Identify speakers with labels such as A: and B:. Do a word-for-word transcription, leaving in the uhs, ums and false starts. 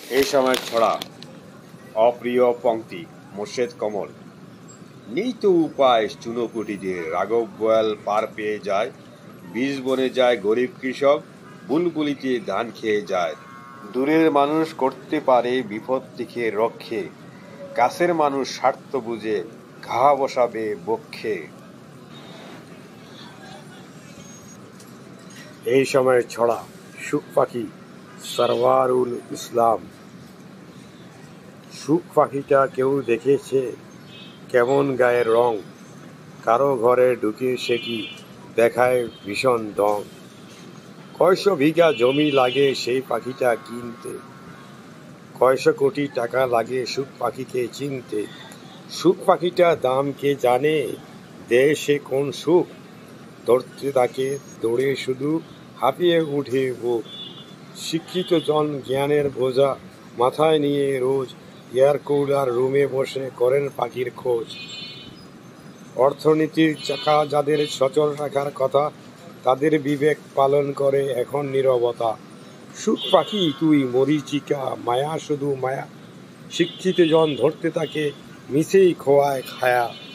A: এই সময় ছড়া অপ্রিয় পংক্তি মোর্শেদ কমল। নেই তো উপায় চুনোপুটিদের, রাঘব বোয়াল পার পেয়ে যায়, বীজ বনে যায় গরিব কৃষক, বুলবুলিতে ধান খেয়ে যায়। দূরের মানুষ করতে পারে বিপদ থেকে রক্ষে, কাছের মানুষ স্বার্থ বুঝে ঘা বসাবে বক্ষে। এই সময় ছড়া সুখ পাখি সরওয়ারুল ইসলাম। সুখ পাখিটা কেউ দেখেছে কেমন গায়ের রং, কারো ঘরে ঢুকে সেটি দেখায় ভীষণ দম। কয়শো বিঘা জমি লাগে সেই পাখিটা কিনতে, কয়শো কোটি টাকা লাগে সুখ পাখিকে চিনতে। সুখ পাখিটা দাম কে জানে, দেয় সে কোন সুখ, ধরতে তাকে দৌড়ে শুধু হাঁপিয়ে উঠে বুক। শিক্ষিত জন জ্ঞানের বোঝা মাথায় নিয়ে রোজ এয়ার কুলার রুমে বসে করেন পাখির খোঁজ। অর্থনীতির চাকা যাদের সচল রাখার কথা, তাদের বিবেক পালন করে এখন নীরবতা। সুখ পাখি তুই মরীচিকা, মায়া শুধু মায়া, শিক্ষিত জন ধরতে তাকে মিছেই খোয়ায় খায়া।